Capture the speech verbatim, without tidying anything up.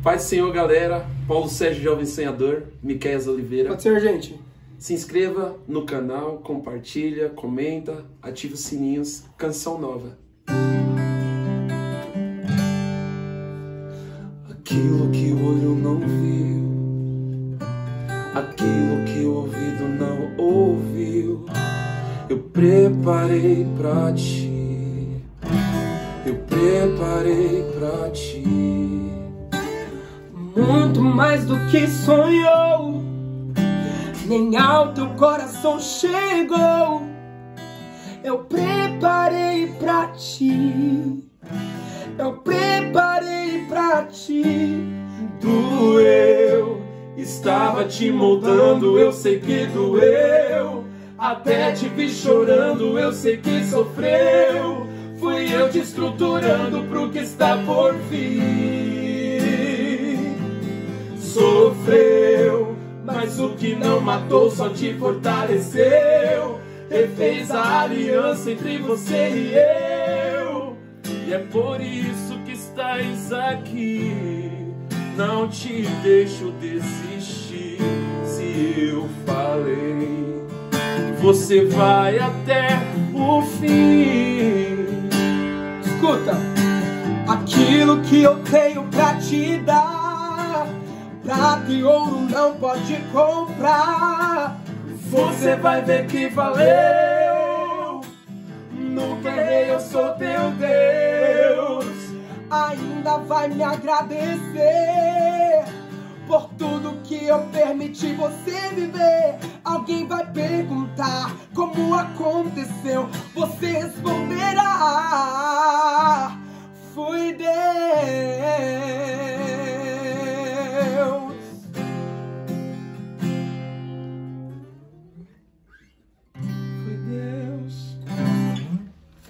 Paz do Senhor, galera. Paulo Sérgio Jovem Sonhador, Miqueias Oliveira. Pode ser, gente. Se inscreva no canal, compartilha, comenta, ativa os sininhos. Canção nova. Aquilo que o olho não viu, aquilo que o ouvido não ouviu, eu preparei pra ti, eu preparei pra ti. Muito mais do que sonhou, nem ao teu coração chegou. Eu preparei pra ti, eu preparei pra ti. Doeu, estava te moldando, eu sei que doeu. Até te vi chorando, eu sei que sofreu. Fui eu te estruturando pro que está por vir. Sofreu, mas o que não matou só te fortaleceu. Refez a aliança entre você e eu. E é por isso que estás aqui. Não te deixo desistir. Se eu falei, você vai até o fim. Escuta, aquilo que eu tenho pra te dar, prata e ouro não pode comprar. Você vai ver que valeu. No que errei eu sou teu Deus. Ainda vai me agradecer por tudo que eu permiti você viver. Alguém vai perguntar como aconteceu, você responderá: fui Deus.